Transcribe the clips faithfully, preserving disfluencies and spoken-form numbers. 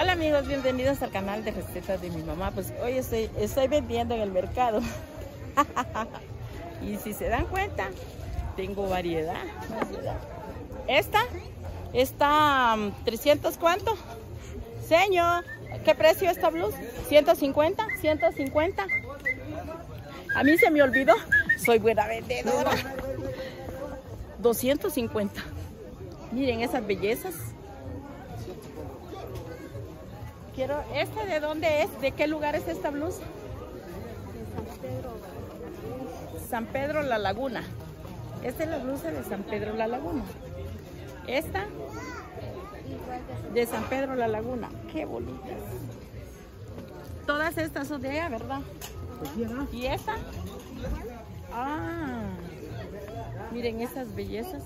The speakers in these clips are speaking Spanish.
Hola amigos, bienvenidos al canal de recetas de mi mamá. Pues hoy estoy, estoy vendiendo en el mercado. Y si se dan cuenta, tengo variedad. Esta, esta um, trescientos ¿cuánto? Señor, ¿qué precio esta blusa? ciento cincuenta, ciento cincuenta. A mí se me olvidó, soy buena vendedora. doscientos cincuenta. Miren esas bellezas. Quiero, ¿esta de dónde es? ¿De qué lugar es esta blusa? De San Pedro. San Pedro La Laguna. Esta es la blusa de San Pedro La Laguna. Esta de San Pedro La Laguna. Qué bonitas. Todas estas son de allá, ¿verdad? ¿Y esta? Ah, miren esas bellezas.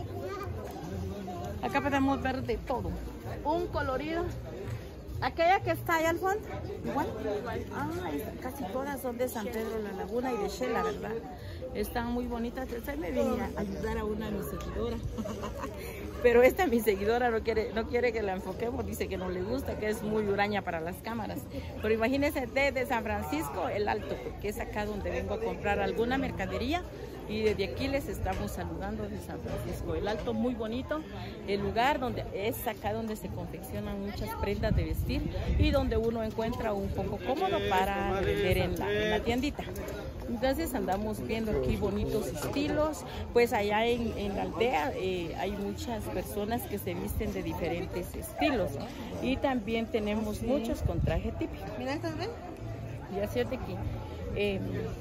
Acá podemos ver de todo. Un colorido. Aquella que está allá al fondo, igual. Ah, casi todas son de San Pedro La Laguna y de Shela, ¿verdad? Están muy bonitas. Esta me venía a ayudar a una de mis seguidoras. Pero esta mi seguidora no quiere, no quiere que la enfoquemos, dice que no le gusta, que es muy huraña para las cámaras. Pero imagínense desde San Francisco el Alto, porque es acá donde vengo a comprar alguna mercadería. Y desde aquí les estamos saludando de San Francisco el Alto, muy bonito el lugar, donde es acá donde se confeccionan muchas prendas de vestir y donde uno encuentra un poco cómodo para vender en la, en la tiendita. Entonces andamos viendo aquí bonitos estilos. Pues allá en, en la aldea eh, hay muchas personas que se visten de diferentes estilos y también tenemos muchos con traje típico. Mira, ¿estás bien? Y así es de aquí. Eh,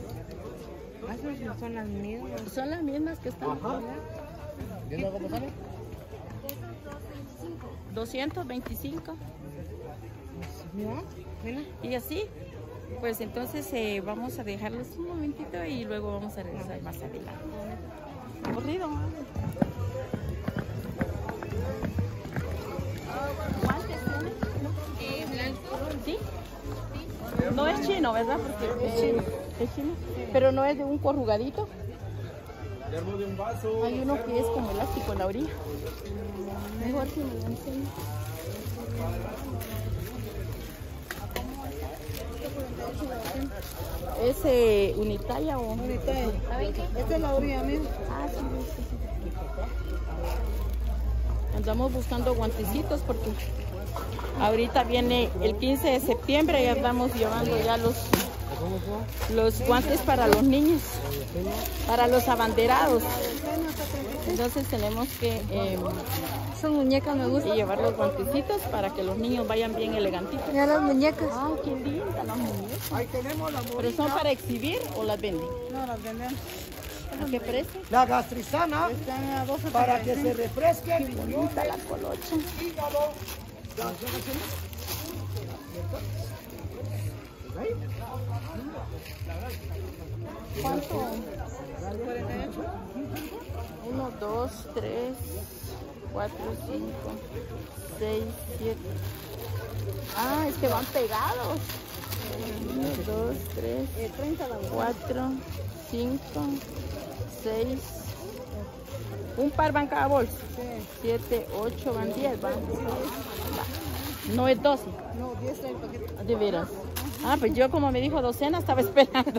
Son las mismas. Son las mismas que están acá. ¿Viendo cómo sale? doscientos veinticinco. Mira, mira. Y así, pues entonces eh, vamos a dejarlos un momentito y luego vamos a regresar más adelante. Corrido. ¿Guantes tiene? Eh, blanco. ¿Sí? No es chino, ¿verdad? Porque es chino. Es chino. Pero no es de un corrugadito. De un vaso. Hay uno que es como elástico en la orilla. Mejor que me lo enseñe. ¿Es eh, unitalla o...? Unitalla. Esta es la orilla misma. Ah, sí, sí, sí. Andamos buscando guantecitos porque ahorita viene el quince de septiembre y andamos llevando ya los... los guantes para los niños, para los abanderados. Entonces tenemos que eh, Son muñecas, me gustan. llevar los guantecitos para que los niños vayan bien elegantitos. Mira las muñecas. Ay, qué lindas las muñecas. Ahí tenemos la ¿Pero son para exhibir o las venden? No, las vendemos. ¿A qué precio? La gastrizana Están a doce para que se refresquen. Qué bonita la colocha. Hígado. ¿Cuánto? cuarenta y ocho. Uno, dos, tres, cuatro, cinco, seis, siete. Ah, es que van pegados. Uno, dos, tres, Eh, treinta la cuatro, cinco, seis. Un par van cada bolsa. Sí. Siete, ocho, van diez, van. No es doce. No, diez trae el paquete. De veras. Ah, pues yo como me dijo docena estaba esperando.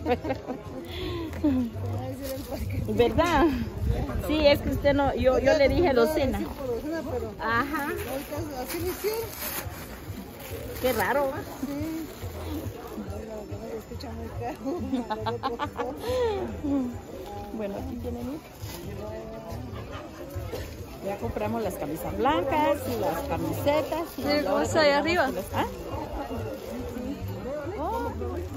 ¿Verdad? Sí, es que usted no, yo, yo le dije docena. Ajá. Así lo hicieron. Qué raro, ¿va? Sí. Se escucha muy caro. Bueno, aquí tienen. Ya compramos las camisas blancas y las camisetas. Y Mira cómo ahora está ahí arriba. las- ¿Ah? Oh.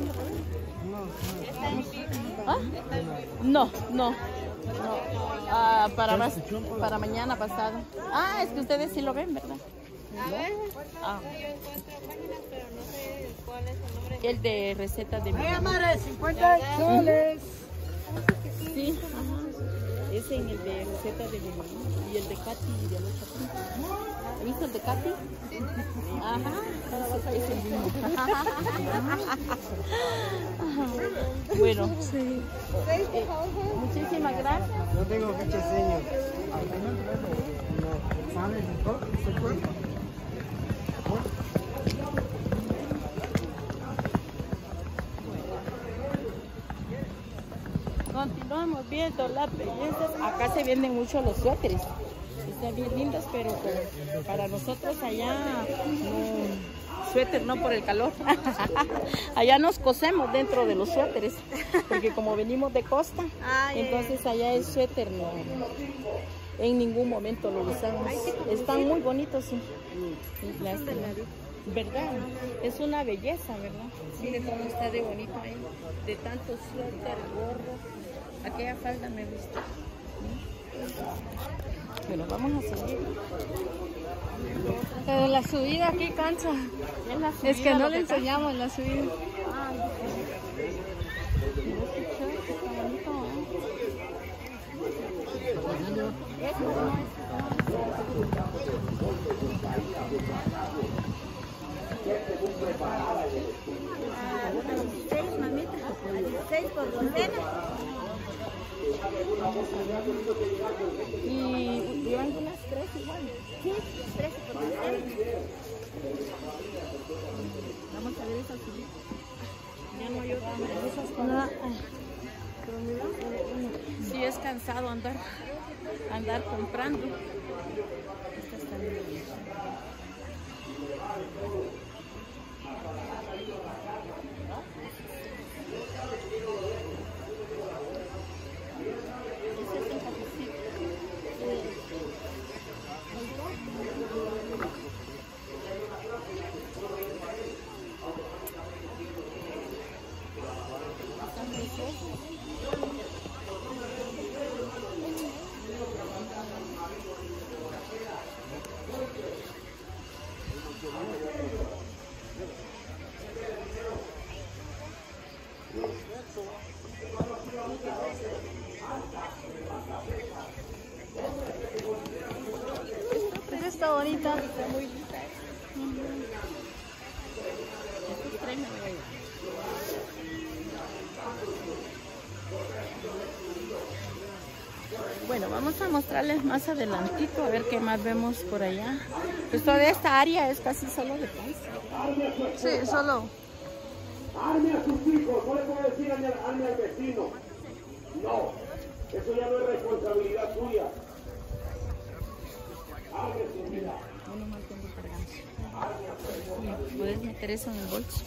¿Ah? No, no. No. Ah, para, más, para mañana pasado. Ah, es que ustedes sí lo ven, ¿verdad? A ver, Ah, yo encuentro páginas, pero no sé cuál es el nombre. el de recetas de mi Ay, mamá. madre, cincuenta soles. Sí, ajá. Es en el de recetas de mi mamá y el de Katy y de los chapitos. ¿Has visto el de Katy? Ajá, ese es el mismo. Bueno, Sí. eh, muchísimas gracias. No tengo muchos señas. No, ¿sabes? ¿Se puede? Estábamos viendo las bellezas. Acá se venden mucho los suéteres. Están bien lindos, pero para, para nosotros allá no, suéter no por el calor. Allá nos cosemos dentro de los suéteres, porque como venimos de costa, Ay, entonces allá el suéter no, en ningún momento lo usamos. Están muy bonitos, sí. Y lástima. ¿Verdad? Es una belleza, ¿verdad? Mire cómo está de bonito ahí, de tanto suéter, gorro. Aquella falda me gusta. Bueno, vamos a seguir. Pero la subida aquí cansa. Es, la subida Es que no lo le cansa. enseñamos la subida. Ay, mira qué chévere, está bonito, ¿eh? Eso no dieciséis, mamita. dieciséis por docena. Y llevan unas tres igual. Sí, trece por docena. Vamos a ver esas subida. Ya no hay otra más. Pero mira, sí es cansado andar, andar comprando. Esta está bien bonita. Esa está bonita. Está muy linda. Estos tres me voy a llevar. Bueno, vamos a mostrarles más adelantito a ver qué más vemos por allá. Pues toda esta área es casi solo de paz. Sí, solo. Arme a sus hijos, no le puedo decir arme, arme al vecino. No, eso ya no es responsabilidad suya. Arme su vida. Yo no mantengo cargando. Bien, puedes meter eso en el bolso.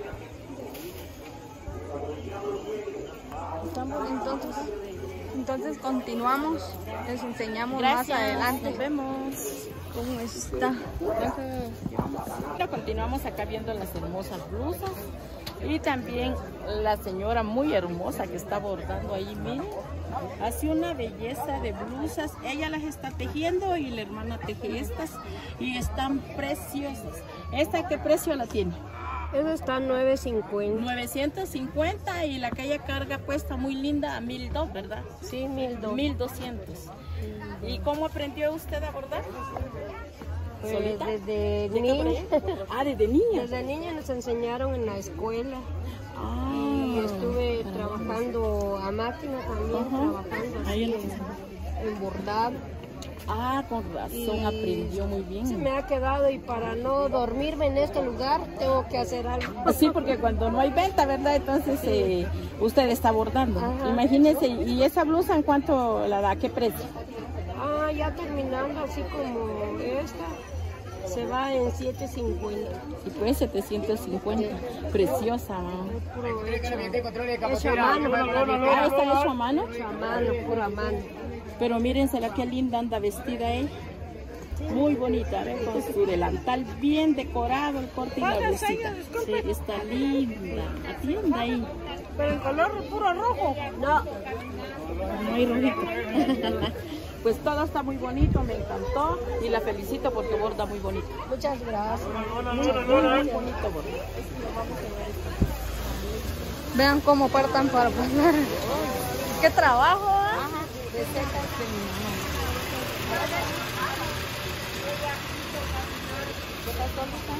Estamos entonces. Entonces continuamos. Les enseñamos Gracias, más adelante nos vemos. cómo está. Ahora continuamos acá viendo las hermosas blusas y también la señora muy hermosa que está bordando ahí, miren, hace una belleza de blusas. Ella las está tejiendo y la hermana teje estas y están preciosas. ¿Esta qué precio la tiene? Eso está nueve cincuenta. novecientos cincuenta y la que ella carga cuesta muy linda a mil dos, ¿verdad? Sí, mil dos. mil doscientos. ¿Y cómo aprendió usted a bordar? Pues ¿Solita? desde ¿Llega por niña. allá? Ah, desde niña. Desde niña nos enseñaron en la escuela. Ah, Y estuve trabajando a máquina también, Ajá. trabajando Ahí así en en, en bordado. Ah, con razón, Y aprendió muy bien. Se me ha quedado y para no dormirme en este lugar tengo que hacer algo. Sí, porque cuando no hay venta, ¿verdad? Entonces eh, usted está bordando. Ajá. Imagínese, ¿y esa blusa en cuánto la da? ¿Qué precio? Ah, ya terminando así como esta, se va en siete cincuenta. Y pues setecientos cincuenta. Preciosa. Puro hecho, hecho a mano. Ah, ¿está hecho a mano? Hecho a mano, puro a mano. Pero mírensela qué linda anda vestida ella. Muy bonita, ¿ven? Con su delantal bien decorado, el corte y la blusita. Sí, está linda. Atienda ahí. Pero el color puro rojo. No. No hay rojito. Pues todo está muy bonito, me encantó y la felicito porque borda muy bonito. Muchas gracias. Muy, muy, muy bonito borda. Vean cómo partan para pasar. ¡Qué trabajo! ¿eh? Ajá, de secas de mi mamá. ¿Qué pasó, Luca?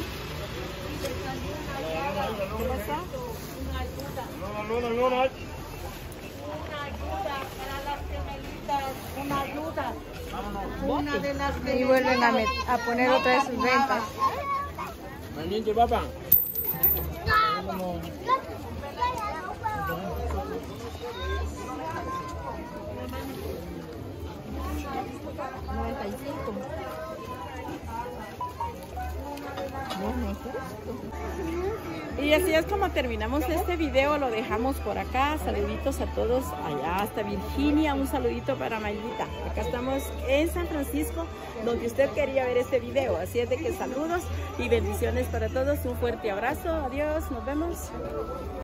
¿Qué pasó? Una ayuda. Una ayuda para las gemelitas. Una ayuda. Una de las Y vuelven a, met- a poner otra vez sus ventas. Mañana, papá. noventa y cinco. Y así es como terminamos este video, lo dejamos por acá. Saluditos a todos allá hasta Virginia, un saludito para Mayita. Acá estamos en San Francisco, donde usted quería ver este video. Así es de que saludos y bendiciones para todos, un fuerte abrazo, adiós, nos vemos.